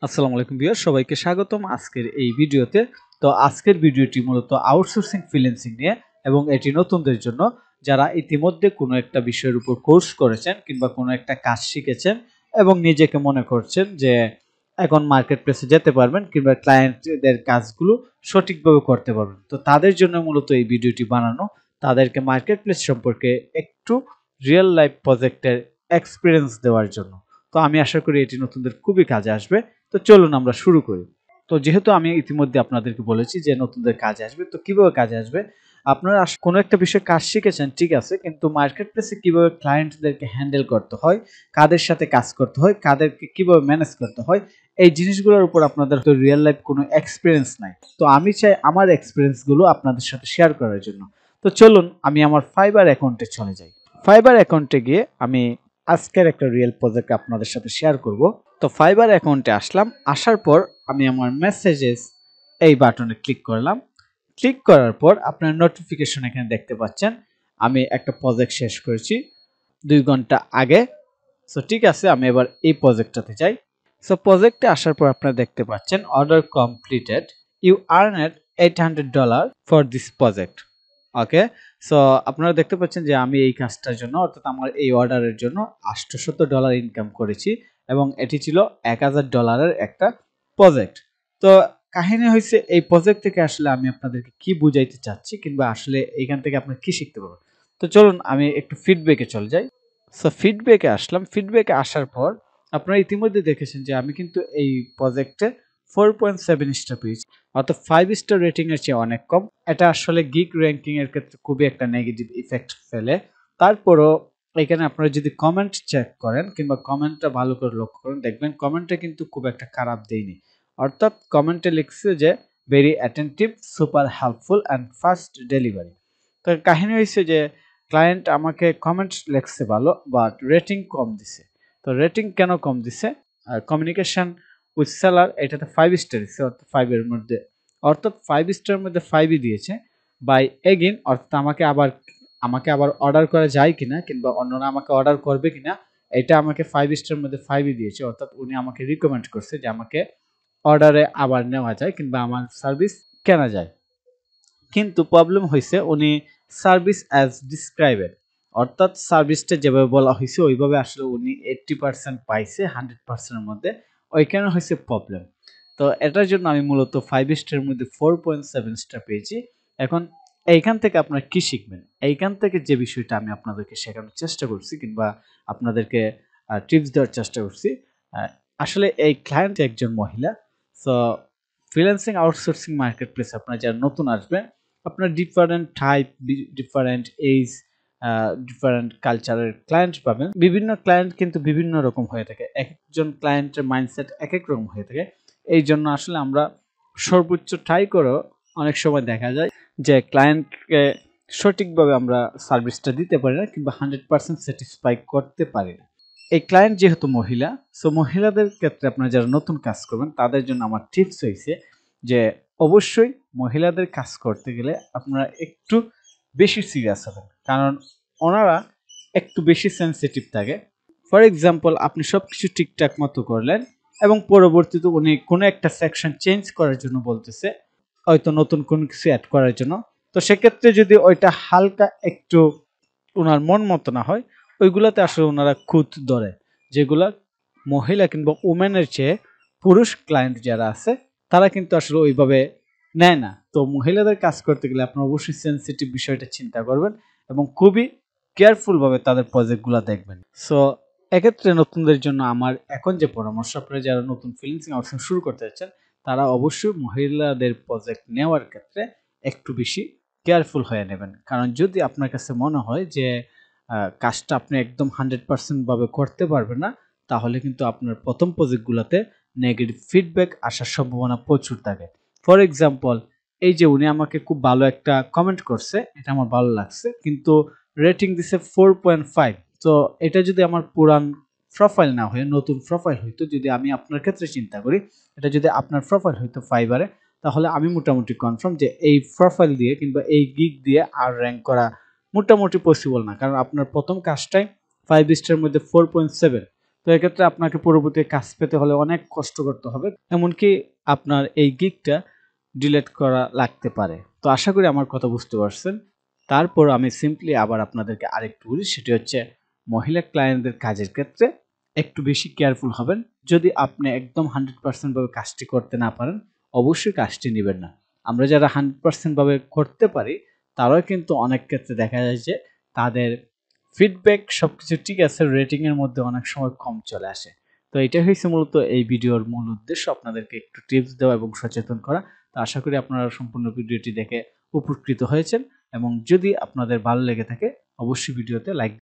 আসসালামু আলাইকুম ভিউয়ার, সবাইকে স্বাগতম আজকের এই ভিডিওতে। তো আজকের ভিডিওটি মূলত আউটসোর্সিং ফ্রিল্যান্সিং নিয়ে, এবং এটি নতুনদের জন্য যারা ইতিমধ্যে কোনো একটা বিষয়ের উপর কোর্স করেছেন কিংবা কোনো একটা কাজ শিখেছেন এবং নিজেকে মনে করছেন যে এখন মার্কেট প্লেসে যেতে পারবেন কিংবা ক্লায়েন্টদের কাজগুলো সঠিকভাবে করতে পারবেন। তো তাদের জন্য মূলত এই ভিডিওটি বানানো, তাদেরকে মার্কেট প্লেস সম্পর্কে একটু রিয়েল লাইফ প্রজেক্টের এক্সপিরিয়েন্স দেওয়ার জন্য। তো আমি আশা করি এটি নতুনদের খুবই কাজে আসবে। তো চলুন আমরা শুরু করি। তো যেহেতু আমি ইতিমধ্যে আপনাদেরকে বলেছি যে নতুনদের কাজে আসবে, তো কিভাবে কাজে আসবে? আপনারা কোনো একটা বিষয়ে কাজ শিখেছেন, ঠিক আছে, কিন্তু মার্কেট প্লেসে কিভাবে ক্লায়েন্টদেরকে হ্যান্ডেল করতে হয়, কাদের সাথে কাজ করতে হয়, কাদেরকে কিভাবে ম্যানেজ করতে হয়, এই জিনিসগুলোর উপর আপনাদের তো রিয়েল লাইফ কোনো এক্সপিরিয়েন্স নাই। তো আমি চাই আমার এক্সপিরিয়েন্সগুলো আপনাদের সাথে শেয়ার করার জন্য। তো চলুন আমি আমার ফাইবার অ্যাকাউন্টে চলে যাই। ফাইবার অ্যাকাউন্টে গিয়ে আমি আজকের একটা রিয়েল প্রজেক্ট আপনাদের সাথে শেয়ার করব। তো ফাইবার অ্যাকাউন্টে আসলাম, আসার পর আমি আমার মেসেজেস এই বাটনে ক্লিক করলাম। ক্লিক করার পর আপনার নোটিফিকেশন এখানে দেখতে পাচ্ছেন। আমি একটা প্রজেক্ট শেষ করেছি 2 ঘন্টা আগে। সো ঠিক আছে, আমি এবার এই প্রজেক্টটাতে যাই। সো প্রজেক্টে আসার পর আপনারা দেখতে পাচ্ছেন order completed, you earned $800 for this project. Okay, so আপনারা দেখতে পাচ্ছেন যে আমি এই কাজটার জন্য, অর্থাৎ আমার এই অর্ডারের জন্য $800 ইনকাম করেছি, এবং এটি ছিল $1000 একটা প্রজেক্ট। তো কাহিনী হয়েছে, এই প্রজেক্ট থেকে আসলে আমি আপনাদেরকে কি বুঝাইতে চাচ্ছি কিংবা আসলে এইখান থেকে আপনারা কি শিখতে পারবেন। তো চলুন আমি একটু ফিডব্যাকে চলে যাই। সো ফিডব্যাকে আসলাম। ফিডব্যাকে আসার পর আপনারা ইতিমধ্যে দেখেছেন যে আমি কিন্তু এই প্রজেক্টে 4.7 স্টার পেয়েছি, অর্থাৎ 5 স্টার রেটিং এর চেয়ে অনেক কম। এটা আসলে গিগ র্যাঙ্কিং এর ক্ষেত্রে খুবই একটা নেগেটিভ ইফেক্ট ফেলে। তারপরও এখানে আপনারা যদি কমেন্ট চেক করেন কিংবা কমেন্টটা ভালো করে লক্ষ্য করেন, দেখবেন কমেন্টে কিন্তু খুব একটা খারাপ দেয়নি। অর্থাৎ কমেন্টে লিখছে যে very attentive, super helpful and fast delivery. তো কাহিনী হয়েছে যে ক্লায়েন্ট আমাকে কমেন্টস লেখছে ভালো, বাট রেটিং কম দিছে। তো রেটিং কেন কম দিছে? আর কমিউনিকেশন উইথ সেলার এটাতে 5 স্টার দিছে, অর্থাৎ 5 এর মধ্যে, অর্থাৎ 5 স্টারের মধ্যে 5ই দিয়েছে। বাই এগেইন, অর্থাৎ আমাকে আবার অর্ডার করা যায় কিনা কিংবা অন্যরা আমাকে অর্ডার করবে কিনা, এটা আমাকে 5 স্টারের মধ্যে 5ই দিয়েছে। অর্থাৎ উনি আমাকে রিকমেন্ড করছে যে আমাকে অর্ডারে আবার নেওয়া যায় কিংবা আমার সার্ভিস কেনা যায়। কিন্তু প্রবলেম হয়েছে উনি সার্ভিস অ্যাজ ডিসক্রাইবেড, অর্থাৎ সার্ভিসটা যেভাবে বলা হয়েছে ওইভাবে আসলে উনি 80% পাইছে 100%-এর মধ্যে, ওইখানে হয়েছে প্রবলেম। তো এটার জন্য আমি মূলত 5 স্টারের মধ্যে 4.7 স্টার পেয়েছি। এখন এইখান থেকে আপনারা কি শিখবেন? এইখান থেকে যে বিষয়টা আমি আপনাদেরকে শেখানোর চেষ্টা করছি কিংবা আপনাদেরকে টিপস দেওয়ার চেষ্টা করছি, আসলে এই ক্লায়েন্ট একজন মহিলা। So freelancing outsourcing marketplace আপনারা যারা নতুন আসবেন, আপনার different type, different age, different কালচারের ক্লায়েন্ট পাবেন। বিভিন্ন ক্লায়েন্ট কিন্তু বিভিন্ন রকম হয়ে থাকে, একজন ক্লায়েন্টের মাইন্ডসেট এক এক রকম হয়ে থাকে। এই জন্য আসলে আমরা সর্বোচ্চ ট্রাই করেও অনেক সময় দেখা যায় যে ক্লায়েন্টকে সঠিকভাবে আমরা সার্ভিসটা দিতে পারি না কিংবা 100% স্যাটিসফাই করতে পারি না। এই ক্লায়েন্ট যেহেতু মহিলা, সো মহিলাদের ক্ষেত্রে আপনারা যারা নতুন কাজ করবেন তাদের জন্য আমার টিপস হয়েছে যে অবশ্যই মহিলাদের কাজ করতে গেলে আপনারা একটু বেশি সিরিয়াস হবেন, কারণ ওনারা একটু বেশি সেনসিটিভ থাকে। ফর এক্সাম্পল, আপনি সব কিছু ঠিকঠাক মতো করলেন এবং পরবর্তীতে উনি কোনো একটা সেকশন চেঞ্জ করার জন্য বলতেছে, হয়তো নতুন কোনো কিছু অ্যাড করার জন্য। তো সেক্ষেত্রে যদি ওইটা হালকা একটু ওনার মন মতো না হয়, ওইগুলাতে আসলে ওনারা খুঁত ধরে, যেগুলা মহিলা কিংবা ওমেনের চেয়ে পুরুষ ক্লায়েন্ট যারা আছে তারা কিন্তু আসলে ওইভাবে নেয় না। তো মহিলাদের কাজ করতে গেলে আপনারা অবশ্যই সেনসিটিভ বিষয়টা চিন্তা করবেন এবং খুবই কেয়ারফুলভাবে তাদের প্রজেক্টগুলো দেখবেন। সো এক্ষেত্রে নতুনদের জন্য আমার এখন যে পরামর্শ, আপনারা যারা নতুন ফ্রিল্যান্সিং অপশন শুরু করতে যাচ্ছেন তারা অবশ্যই মহিলাদের প্রজেক্ট নেওয়ার ক্ষেত্রে একটু বেশি কেয়ারফুল হয়ে নেবেন। কারণ যদি আপনার কাছে মনে হয় যে কাজটা আপনি একদম 100% ভাবে করতে পারবেন না, তাহলে কিন্তু আপনার প্রথম প্রজেক্টগুলোতে নেগেটিভ ফিডব্যাক আসার সম্ভাবনা প্রচুর থাকে। ফর এক্সাম্পল, এই যে উনি আমাকে খুব ভালো একটা কমেন্ট করছে, এটা আমার ভালো লাগছে, কিন্তু রেটিং দিছে 4.5। তো এটা যদি আমার পুরান প্রোফাইল না হয়ে নতুন প্রোফাইল হইতো, যদি আমি আপনার ক্ষেত্রে চিন্তা করি, এটা যদি আপনার প্রোফাইল হইতো ফাইবারে, তাহলে আমি মোটামুটি কনফার্ম যে এই প্রোফাইল দিয়ে কিংবা এই গিগ দিয়ে আর র্যাঙ্ক করা মোটামুটি পসিবল না, কারণ আপনার প্রথম কাজটাই 5 স্টারের মধ্যে 4.7। তো এক্ষেত্রে আপনাকে পরবর্তী কাজ পেতে হলে অনেক কষ্ট করতে হবে, এমনকি আপনার এই গিগটা ডিলিট করা লাগতে পারে। তো আশা করি আমার কথা বুঝতে পারছেন। তারপর আমি সিম্পলি আবার আপনাদেরকে আরেকটু বলি, সেটি হচ্ছে মহিলা ক্লায়েন্টদের কাজের ক্ষেত্রে একটু বেশি কেয়ারফুল হবেন। যদি আপনি একদম 100% ভাবে কাজটি করতে না পারেন, অবশ্যই কাজটি নেবেন না। আমরা যারা 100% ভাবে করতে পারি তারাও কিন্তু অনেক ক্ষেত্রে দেখা যায় যে তাদের ফিডব্যাক সবকিছু ঠিক আছে, রেটিং এর মধ্যে অনেক সময় কম চলে আসে। তো এটাই হচ্ছে মূলত এই ভিডিওর মূল উদ্দেশ্য, আপনাদেরকে একটু টিপস দেওয়া এবং সচেতন করা। তো আশা করি আপনারা সম্পূর্ণ ভিডিওটি দেখে উপকৃত হয়েছেন, এবং যদি আপনাদের ভালো লেগে থাকে অবশ্যই ভিডিওতে লাইক